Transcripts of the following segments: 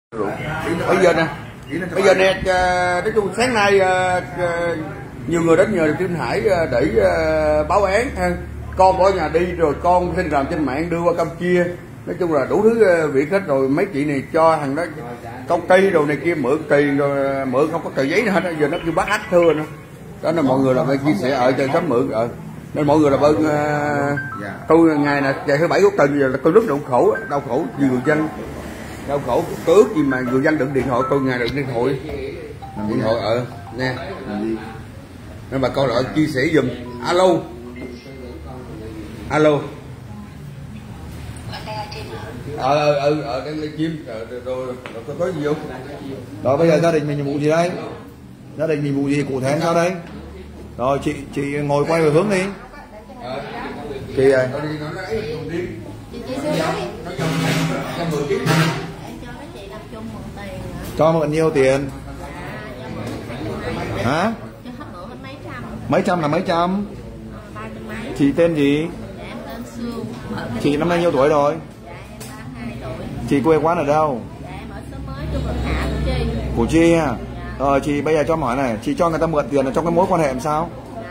Bây giờ nè, nói chung sáng nay nhiều người đến nhờ Kim Hải để báo án con bỏ nhà đi rồi con xin làm trên mạng đưa qua Campuchia, nói chung là đủ thứ việc hết rồi. Mấy chị này cho thằng đó công ty đồ này kia mượn tiền rồi mượn không có tờ giấy nữa hết, giờ nó kêu bắt ách thưa nữa. Đó là mọi người là phải chia sẻ ở cho sớm mượn nên mọi người là bên tôi ngày này ngày thứ bảy cuối tuần giờ là tôi rất đau khổ vì người dân đau khổ. Tôi ước gì mà người dân đựng điện thoại tôi, ngày đựng điện thoại nè nên bà con lại chia sẻ giùm. Alo đang lên chim rồi có gì không? Rồi bây giờ gia đình mình nhiệm vụ gì đây? Gia đình nhiệm vụ gì cụ thể sao đây? Rồi chị ngồi quay về hướng đi. Chị ơi. Cho mượn nhiêu tiền? Hả? Mấy trăm là mấy trăm? Chị tên gì? Chị năm nay nhiêu tuổi rồi? Chị quê quán ở đâu? Củ Chi à? Rồi chị bây giờ cho hỏi này, chị cho người ta mượn tiền là trong cái mối quan hệ làm sao?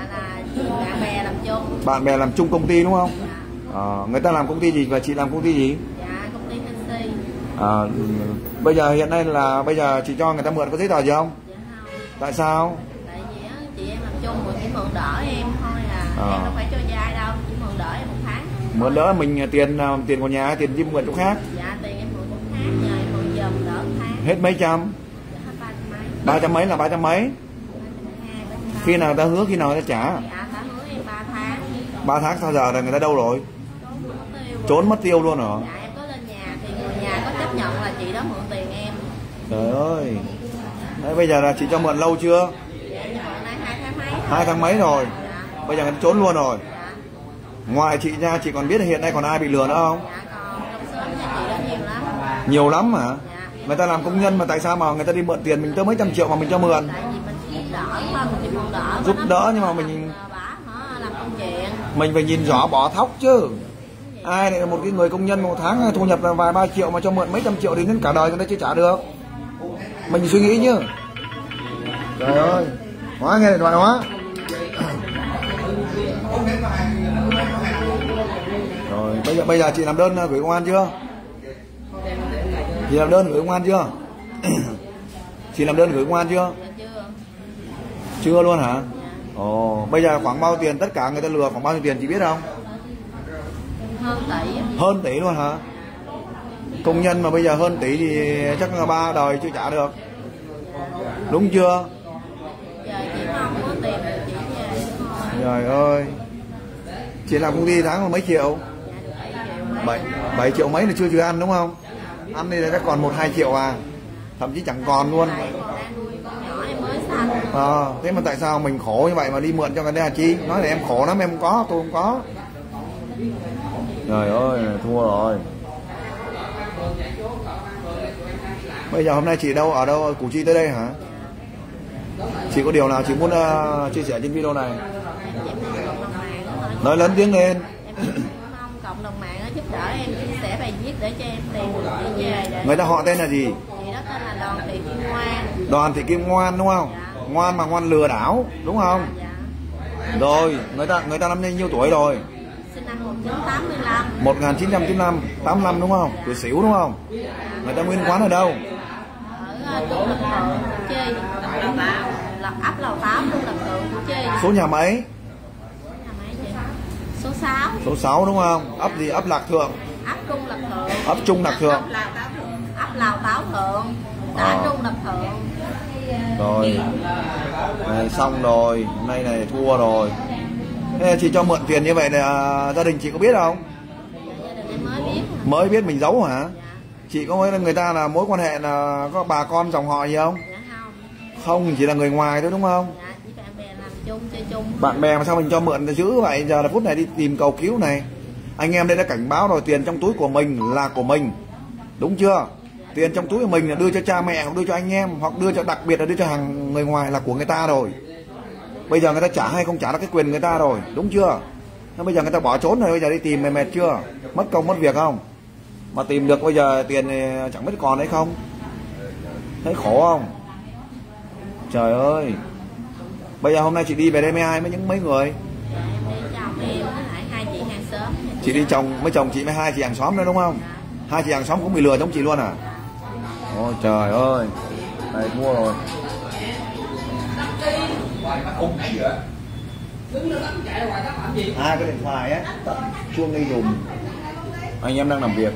Bạn bè làm chung công ty đúng không? Người ta làm công ty gì và chị làm công ty gì? Công ty Hennessy. Bây giờ hiện nay là bây giờ chị cho người ta mượn có giấy tờ gì không? Tại sao? Tại vì chị em làm chung rồi chỉ mượn đỡ em thôi em đâu phải cho vay đâu, chỉ mượn đỡ em 1 tháng. Mượn đỡ mình tiền của nhà, tiền đi mượn chỗ khác? Dạ tiền em mượn chỗ khác, nhờ em mượn giùm đỡ 1 tháng. Hết mấy trăm? Dạ hết 300 mấy. 300 mấy là 300 mấy? Khi nào ta hứa, khi nào ta trả? Dạ ta hứa em 3 tháng. 3 tháng sao giờ là người ta đâu rồi? Trốn mất tiêu luôn hả? Dạ em có lên nhà thì người nhà có chấp nhận là chị đó mượn tiền em. Trời ơi. Đấy, bây giờ là chị cho mượn lâu chưa? Dạ em mượn nay 2 tháng mấy. 2 tháng mấy rồi? Dạ. Bây giờ người ta trốn luôn rồi. Dạ. Ngoài chị ra chị còn biết là hiện nay còn ai bị lừa nữa không? Dạ còn trong xóm nhà chị đó nhiều lắm. Nhiều lắm hả? Dạ. Người ta làm công nhân mà tại sao mà người ta đi mượn tiền mình tới mấy trăm triệu mà mình cho mượn? Tại vì mình giúp đỡ thôi, mình chỉ mượn đỡ. Giúp đỡ nhưng mà mình làm công chuyện. Mình phải nhìn rõ bỏ thóc chứ. Ai này một cái người công nhân 1 tháng thu nhập là vài 3 triệu mà cho mượn mấy trăm triệu thì đến cả đời người ta chưa trả được. Mình suy nghĩ chứ. Trời ơi. Hóa nghe điện thoại hóa. Rồi bây giờ chị làm đơn gửi công an chưa? Chị làm đơn gửi công an chưa? Chị làm đơn gửi công an chưa? Chưa luôn hả? Ồ, bây giờ khoảng bao tiền tất cả người ta lừa khoảng bao nhiêu tiền chị biết không? Hơn tỷ. Hơn tỷ luôn hả? Công nhân mà bây giờ hơn tỷ thì chắc là 3 đời chưa trả được. Đúng chưa? Giờ chỉ mong có tiền rồi chị về thôi. Trời ơi. Chị làm công ty tháng là mấy triệu? 7 triệu mấy là chưa ăn đúng không? Ăn đi là chắc còn 1-2 triệu à? Thậm chí chẳng còn luôn. Thế mà tại sao mình khổ như vậy mà đi mượn cho người ta chi? Nói là em khổ lắm, em không có, tôi không có. Trời ơi, thua rồi. Bây giờ hôm nay chị đâu, ở đâu, Củ Chi tới đây hả? Chị có điều nào chị muốn chia sẻ trên video này? Nói lớn tiếng lên. Em mong cộng đồng mạng giúp đỡ em chia sẻ bài viết để cho em tìm đi về. Người ta họ tên là gì? Chị đó tên là Đoàn Thị Kim Ngoan. Đoàn Thị Kim Ngoan đúng không? Dạ. Ngoan mà ngoan lừa đảo đúng không? Dạ. Rồi người ta năm nay nhiêu tuổi rồi? Sinh năm 1985. 1995, 85 đúng không? Tuổi Sửu đúng không? Người ta nguyên quán ở đâu? Ở Trung Lập Thượng, Củ Chi. Ấp Lầu Táo, Trung Lập Thượng, Củ Chi. Số nhà mấy? Số 6. Số 6 đúng không? Ấp gì? Ấp Lạc Thượng. Ấp Trung Lập Thượng. Ấp Trung Lạc Thượng. Ấp Lầu Táo Thượng. Xã Trung Lập Thượng. Rồi. Này, xong rồi, hôm nay này thua rồi. Thế chị cho mượn tiền như vậy là gia đình chị có biết không? Gia đình em mới biết. Mới biết mình giấu hả? Dạ. Chị có nói là người ta là mối quan hệ là có bà con dòng họ gì không? Dạ không. Không, chỉ là người ngoài thôi đúng không? Dạ, chỉ bạn bè làm chung, chơi chung. Bạn bè mà sao mình cho mượn dữ vậy? Giờ là phút này đi tìm cầu cứu này. Anh em đây đã cảnh báo rồi, tiền trong túi của mình là của mình. Đúng chưa? Tiền trong túi của mình là đưa cho cha mẹ hoặc đưa cho anh em, hoặc đưa cho, đặc biệt là đưa cho hàng người ngoài là của người ta rồi. Bây giờ người ta trả hay không trả là cái quyền người ta rồi, đúng chưa? Thế bây giờ người ta bỏ trốn rồi, bây giờ đi tìm mệt chưa? Mất công mất việc không? Mà tìm được bây giờ tiền thì chẳng biết còn hay không. Thấy khổ không? Trời ơi. Bây giờ hôm nay chị đi về đây với ai, với những mấy người? Dạ, em đi chồng em với lại 2 chị hàng xóm. Chị đi chồng với chồng chị với 2 chị hàng xóm nữa đúng không? 2 chị hàng xóm cũng bị lừa giống chị luôn à? Ôi trời ơi. Này thua rồi. Hai cái điện thoại á, tắt chuông đi dùm. Anh em đang làm việc.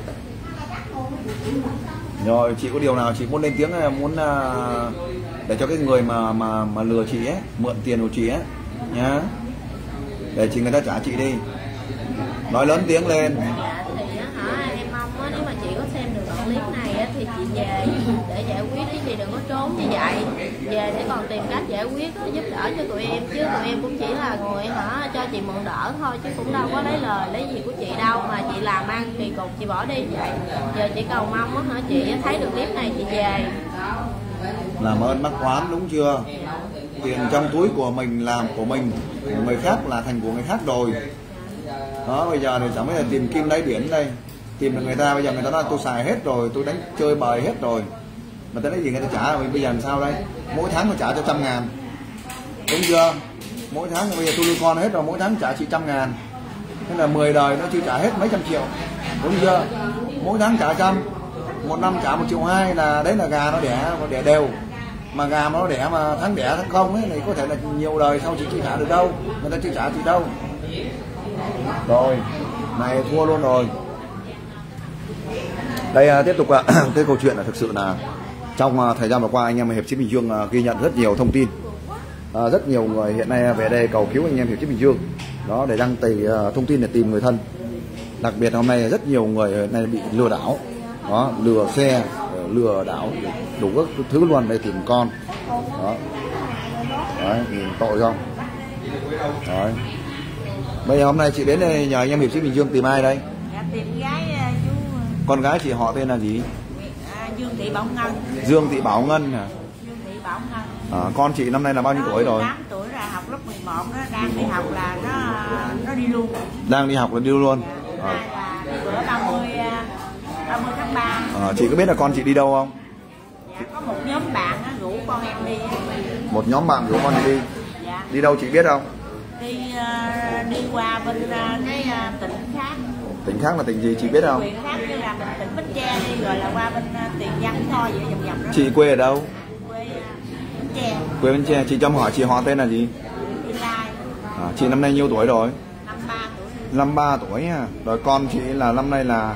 Rồi chị có điều nào chị muốn lên tiếng hay muốn để cho cái người mà lừa chị ấy, mượn tiền của chị ấy nhá, để chị người ta trả chị đi, nói lớn tiếng lên. Dạ thì hả, em mong á, nếu mà chị có xem được đoạn clip này á, thì chị về để giải quyết đi, chị đừng có trốn như vậy, về để còn tìm cách giải quyết giúp đỡ cho tụi em, chứ tụi em cũng chỉ là người hả cho chị mượn đỡ thôi, chứ cũng đâu có lấy lời lấy gì của chị đâu, mà chị làm ăn kỳ cục chị bỏ đi vậy. Giờ chị cầu mong á hả, chị thấy được clip này chị về. Làm ơn mắc oán đúng chưa? Tiền trong túi của mình làm của mình, của người khác là thành của người khác rồi. Đó, bây giờ thì chẳng biết là tìm kim đáy biển đây, tìm được người ta, bây giờ người ta nói tôi xài hết rồi, tôi đánh chơi bời hết rồi, mà tới lấy gì người ta trả mình, bây giờ làm sao đây? Mỗi tháng tôi trả cho 100.000, đúng chưa? Mỗi tháng bây giờ tôi nuôi con hết rồi, mỗi tháng trả chị 100.000, thế là 10 đời nó chưa trả hết mấy trăm triệu, đúng chưa? Mỗi tháng trả 100, một năm trả 1,2 triệu là đấy là gà nó đẻ đều, mà gà mà nó đẻ mà tháng đẻ tháng không ấy, thì có thể là nhiều đời sau chị chưa trả được đâu, người ta chưa trả chị đâu. Rồi, này thua luôn rồi. Đây tiếp tục cái câu chuyện là thực sự là trong thời gian vừa qua anh em Hiệp Sĩ Bình Dương ghi nhận rất nhiều thông tin, rất nhiều người hiện nay về đây cầu cứu anh em Hiệp Sĩ Bình Dương đó, để đăng tải thông tin để tìm người thân. Đặc biệt hôm nay rất nhiều người hiện nay bị lừa đảo đó, lừa xe, lừa đảo đủ các thứ luôn để tìm con đó. Đấy, nhìn tội không? Đấy. Bây giờ hôm nay chị đến đây nhờ anh em Hiệp Sĩ Bình Dương tìm ai đây? Dạ, tìm gái chú. Con gái chị họ tên là gì? Dương Thị Bảo Ngân. Dương Thị Bảo Ngân à? Dương Thị Bảo Ngân. Con chị năm nay là bao nhiêu tuổi rồi? 8 tuổi rồi, học lớp 11 đó, đang đi học là nó đi luôn. Đang đi học là đi luôn. Là bữa 30 tháng 3. Chị có biết là con chị đi đâu không? Dạ, có một nhóm bạn rủ con em đi. Một nhóm bạn rủ con đi. Dạ. Đi đâu chị biết không? Đi qua bên cái tỉnh khác. Tỉnh khác là tỉnh gì chị biết không? Huyện khác như là mình tỉnh Bến Tre đi, rồi là qua bên Tiền Giang thôi, vậy vòng vòng đó. Chị quê ở đâu? Quê Bến Tre. Quê Bến Tre. Chị cho hỏi chị họ tên là gì? Thị Lai. Chị năm nay nhiêu tuổi rồi? 53 tuổi. 53 tuổi nha. Rồi con chị là năm nay là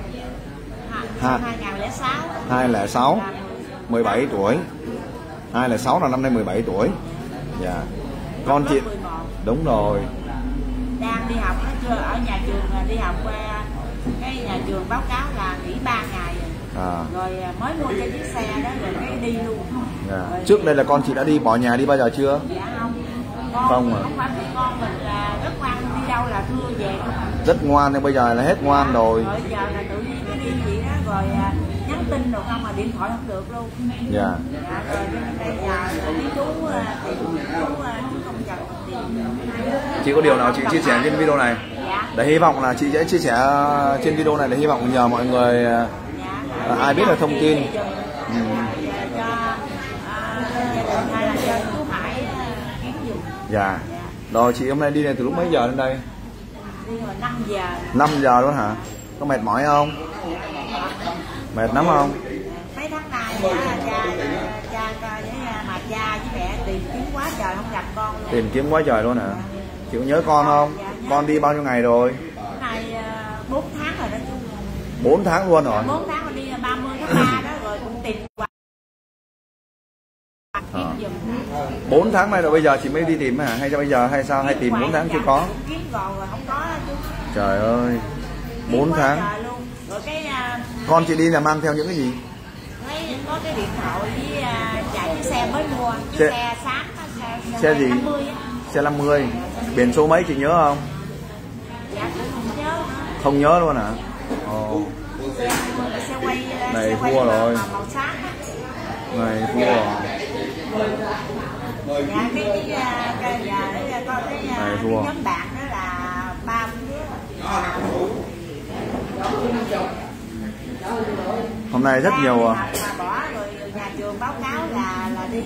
2006. 2006. 17 tuổi. 2006 là năm nay 17 tuổi. Dạ. Con chị 11. đúng rồi. Đang đi học, nó chưa ở nhà trường, đi học qua cái nhà trường báo cáo là nghỉ 3 ngày rồi mới mua cái chiếc xe đó rồi cái đi luôn. Rồi Trước đây là con chị đã đi bỏ nhà đi bao giờ chưa? dạ không. Con Không à? không phải con mình là rất ngoan, đi đâu là thưa về không. Rất ngoan nên bây giờ là hết ngoan rồi. Rồi giờ là tự nhiên cái đi vậy đó, rồi nhắn tin được không mà điện thoại không được luôn. Dạ. Dạ, rồi bây giờ đi chú không chặt tiền. Chị có điều nào chị chia sẻ trên video này? Dạ. Để hy vọng là chị sẽ chia sẻ trên video này để hy vọng nhờ mọi người ai biết được thông tin. Dạ. Rồi chị hôm nay đi này từ lúc mấy giờ đến đây? Đi hồi 5 giờ. 5 giờ luôn hả? Có mệt mỏi không? Mệt lắm không? Mấy tháng nay cha với mà cha với mẹ tìm kiếm quá trời không gặp con luôn. Tìm kiếm quá trời luôn hả? Chị có nhớ con không? Dạ, Con đi bao nhiêu ngày rồi? Nay 4 tháng rồi đó chú. 4 tháng luôn rồi. 4 tháng rồi, đi 30 tháng 3 đó rồi cũng tìm qua. 4 tháng nay rồi bây giờ chị mới đi tìm hả? Hay cho bây giờ hay sao? Hay tìm 4 tháng chưa có? Kiếm rồi không có chú. Trời ơi. 4 tháng. Rồi cái Con chị đi là mang theo những cái gì? có cái điện thoại với chạy cái xe mới mua, cái xe sáng đó, xe gì? 50 á. Xe 50. Biển số mấy chị nhớ không? Dạ cũng không nhớ nữa. Không nhớ luôn hả? Ồ. Xe quay Này xe quay thua rồi. màu sáng á. Này thua rồi. Dạ cái thua. nhóm bạn đó là 3 đứa. Hôm nay rất nhiều mà bỏ rồi nhà nhà trường báo cáo là đi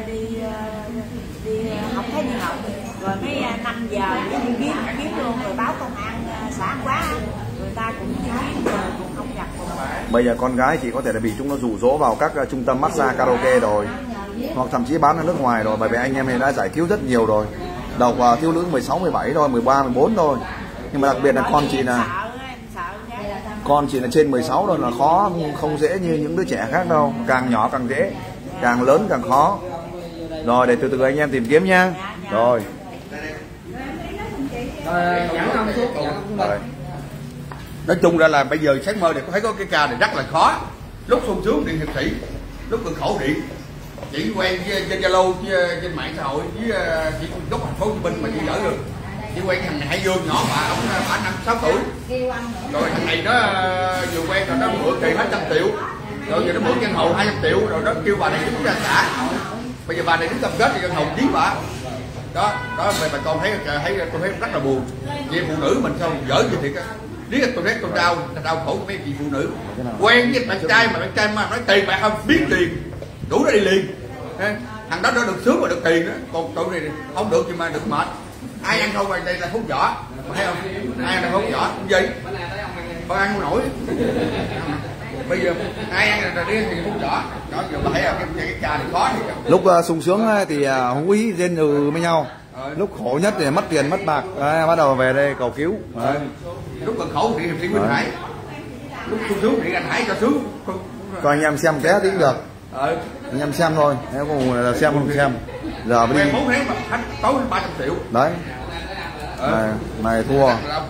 học thấy đi học, rồi mấy 5 giờ đi kiếm luôn, rồi báo công an xã quá, người ta cũng đi kiếm rồi cũng không gặp. Bây giờ con gái chị có thể là bị chúng nó rủ rỗ vào các trung tâm massage karaoke rồi, hoặc thậm chí bán ở nước ngoài rồi, bởi vì anh em này đã giải cứu rất nhiều rồi. Đầu thiếu nữ 16, 17 thôi, 13, 14 thôi. Nhưng mà đặc biệt là con chị là trên 16 rồi, là khó, không dễ như những đứa trẻ khác đâu. Càng nhỏ càng dễ, càng lớn càng khó. Rồi để từ từ anh em tìm kiếm nha. Rồi. Nói chung ra là bây giờ sáng mơ thì có thấy có cái ca này rất là khó. Lúc sung sướng điện hiệp sĩ, lúc cực khổ điện, chỉ quen trên Zalo, trên mạng xã hội với chị gốc thành phố Hồ Chí Minh mà chị gửi được. Chị quen thằng này Hải Dương nhỏ mà ông bả 5-6 tuổi, rồi thằng này nó vừa quen rồi nó mượn tiền hết 100 triệu, rồi giờ nó mượn căn hộ 200 triệu, rồi nó kêu bà này đứng ra xã. Bây giờ bà này đứng cam kết thì căn hộ dí bà. Đó về bà con thấy tôi thấy rất là buồn. Chị phụ nữ mình sao dở như thiệt á. Riết tôi thấy tôi đau khổ của mấy chị phụ nữ quen với bạn trai mà nói tiền bạc không biết tiền đủ ra đi liền. Thằng đó nó được sướng mà được tiền đó, còn tôi này không được nhưng mà được mệt. Ai ăn không đây là hút vỏ, thấy không? Ai ăn hút vỏ gì con ăn không nổi. Bây giờ ai ăn là đi thì hút vỏ. Đó giờ thấy là cái ca này khó thì lúc sung sướng thì hú ý rên với nhau. Lúc khổ nhất thì mất tiền mất bạc, bắt đầu về đây cầu cứu. Lúc còn khổ thì hiệp sĩ Nguyễn Hải, lúc sung sướng thì anh Hải cho sướng. Cho anh em xem ké tính được. Anh em xem thôi, nếu không xem không xem. Giờ mới đi. 4 tháng mà khách tối 300 triệu. Đấy. Này thua.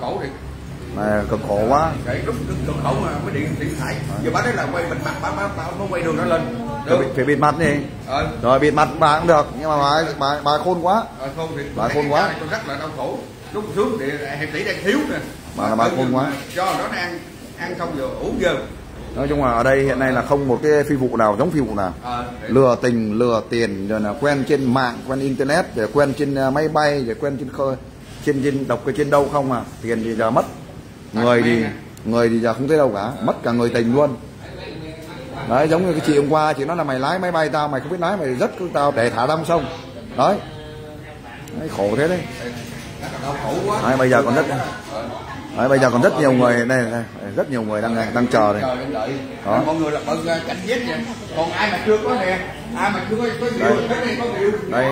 Này cực khổ quá. Lúc cực khổ mà mới điện Nguyễn Hải. Giờ bác đấy là quay bịt mặt, bác quay đường nó lên. Phải bịt mặt đi. Rồi bịt mặt bà cũng được, nhưng mà bà khôn quá. Khôn thì bà khôn quá. Tôi rất là đau khổ. Lúc xuống thì hiệp sĩ đang thiếu nè. Bà khôn quá. Do nó ăn xong rồi uống ghê. Nói chung là ở đây hiện nay là không một cái phi vụ nào giống phi vụ nào. Lừa tình, lừa tiền, rồi là quen trên mạng, quen internet, rồi quen trên máy bay, rồi quen trên đọc cái trên đâu không à. Tiền thì giờ mất. Người thì giờ không thấy đâu cả, mất cả người tình luôn. Đấy, giống như cái chị hôm qua, chị nói là mày lái máy bay tao, mày không biết lái, mày rất tao để thả đâm sông. Đấy. Đấy, khổ thế đấy. Đấy, bây giờ còn rất nhiều người đây, rất nhiều người đang chờ đây. Đó. Mọi người là bận cảnh giác nha. Còn ai mà chưa có nè, ai mà chưa có nhiều thế này có nhiều. Đây.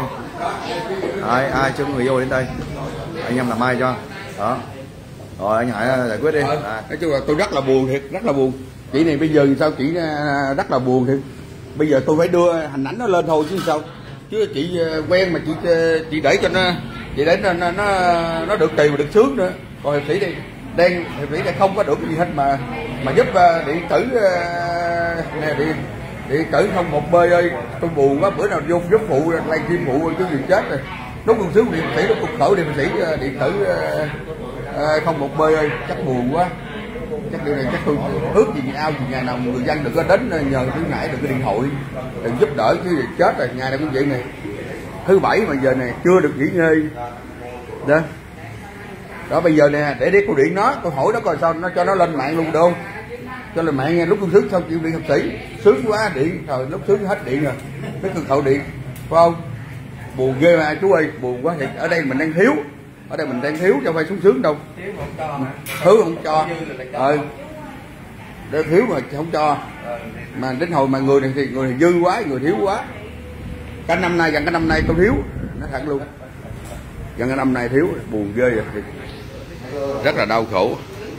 Ai chưa có người yêu đến đây. Anh em làm mai cho. Đó. Rồi anh Hải giải quyết đi. Nói chung là tôi rất là buồn thiệt, rất là buồn. Chị này bây giờ sao chị rất là buồn thiệt. Bây giờ tôi phải đưa hình ảnh nó lên thôi chứ sao. Chứ chị quen mà chị để cho nó được tiền mà được sướng nữa. Còn hiệp sĩ đây hiệp sĩ đây không có được gì hết mà giúp điện tử nè, điện tử không một bơi ơi, tôi buồn quá. Bữa nào vô giúp phụ lại kim phụ chứ gì chết rồi. Lúc còn sướng điện sĩ, lúc cực khổ hiệp sĩ điện tử không một bơi ơi, chắc buồn quá. Chắc điều này chắc tôi ước gì ao gì ngày nào người dân đừng có đến nhờ thứ Hải, đừng có điện thoại, đừng giúp đỡ chứ chết rồi. Ngày nào cũng vậy này, thứ bảy mà giờ này chưa được nghỉ ngơi đó bây giờ nè, để cô điện nó, tôi hỏi nó coi sao nó cho nó lên mạng luôn được không? Cho lên mạng nghe. Lúc con sướng xong chịu điện hiệp sĩ, sướng quá điện, trời lúc sướng hết điện rồi, mấy cực khẩu điện, phải không? Buồn ghê mà chú ơi, buồn quá. Thì ở đây mình đang thiếu, chứ không phải sung sướng đâu. Thứ không cho, để thiếu mà không cho, mà đến hồi mà người này thì người này dư quá, người thiếu quá. Gần cả năm nay tôi thiếu, nói thẳng luôn, gần cả năm nay thiếu, buồn ghê rồi, rất là đau khổ.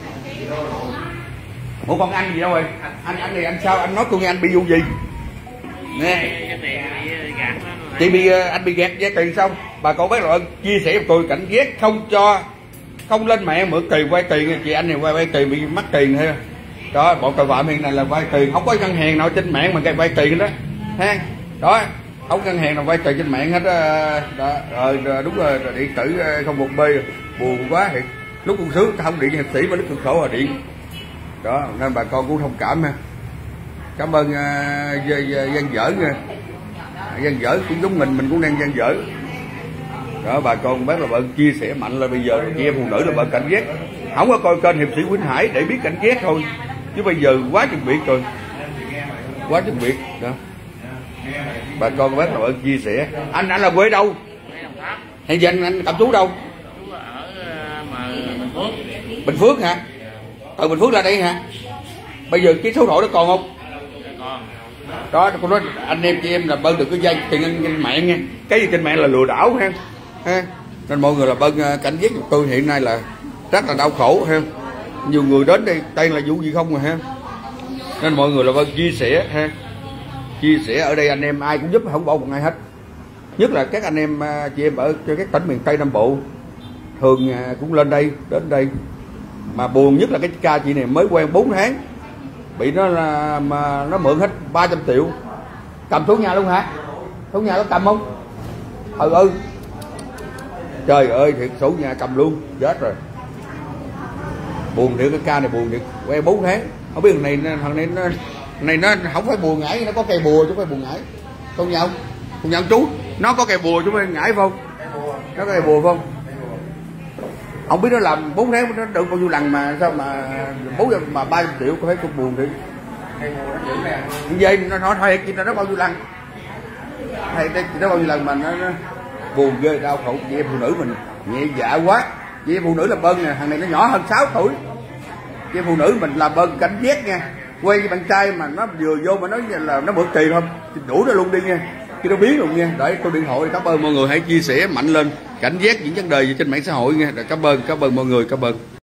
Ủa con anh gì đâu rồi? Anh này anh sao? Anh nói tôi nghe anh bị vụ gì? Nè, chị bị anh bị gạt tiền xong, bà con bác luận chia sẻ với tôi cảnh giác không lên mạng mượn tiền vay tiền. Chị anh này vay tiền bị mất tiền thôi. Đó, bọn tội phạm hiện nay là vay tiền, không có ngân hàng nào trên mạng mà cái vay tiền đó, ha. Đó, không ngân hàng nào vay tiền trên mạng hết đó. Rồi đúng rồi, điện tử không một b, buồn quá thì lúc con sướng không điện hiệp sĩ mà lúc cực khổ là điện. Đó, nên bà con cũng thông cảm ha. Cảm ơn dân dở nha. Dân dở cũng giống mình cũng đang dân dở. Đó, bà con bác là bận chia sẻ mạnh là bây giờ chị em phụ nữ là bận cảnh giác. Không có coi kênh hiệp sĩ Nguyễn Hải để biết cảnh giác thôi. Chứ bây giờ quá chừng biệt rồi. Quá chừng biệt đó. bà con bác là chia sẻ. Anh là quê đâu? Hiện giờ anh tạm trú đâu? Chú ở Bình Phước. Bình Phước hả? Từ Bình Phước ra đây hả? Bây giờ cái số điện thoại đó còn không? Còn. Đó, con nói anh em chị em là bơn được cái dây tiền trên mạng nha. Cái gì trên mạng là lừa đảo ha. Nên mọi người là bơn cảnh giác giùm tôi, hiện nay là rất là đau khổ ha. Nhiều người đến đây tên là vụ gì không rồi ha. Nên mọi người là bơn chia sẻ ha. Chia sẻ ở đây anh em ai cũng giúp, không bỏ một ai hết. Nhất là các anh em chị em ở các tỉnh miền Tây Nam Bộ thường cũng lên đây, đến đây. Mà buồn nhất là cái ca chị này mới quen 4 tháng bị nó là mà nó mượn hết 300 triệu. Cầm số nhà luôn hả? Số nhà nó cầm không? Trời ơi, thiệt số nhà cầm luôn, chết rồi. Buồn thiệt, cái ca này buồn thiệt, quen 4 tháng. Không biết thằng này nó không phải bùa ngải, nó có cây bùa chứ không phải bùa ngải. Con nhau chú, nó có cây bùa chứ không phải ngải không? Nó có cây bùa không? Không biết nó làm 4 tháng nó được bao nhiêu lần mà sao mà 300 triệu có thấy con buồn thì vậy nó nói thôi chị nó bao nhiêu lần hay nó bao nhiêu lần mà nó buồn ghê, đau khổ. Chị em phụ nữ mình nhẹ dạ quá. Chị em phụ nữ làm ơn nè, thằng này nó nhỏ hơn 6 tuổi. Chị em phụ nữ mình làm ơn cảnh giác nha. Quay với bạn trai mà nó vừa vô mà nói là nó mượn tiền không đủ nó luôn đi nha, khi nó biến luôn nha. Để tôi điện thoại. Cảm ơn mọi người, hãy chia sẻ mạnh lên, cảnh giác những vấn đề gì trên mạng xã hội nha. Cảm ơn mọi người, cảm ơn.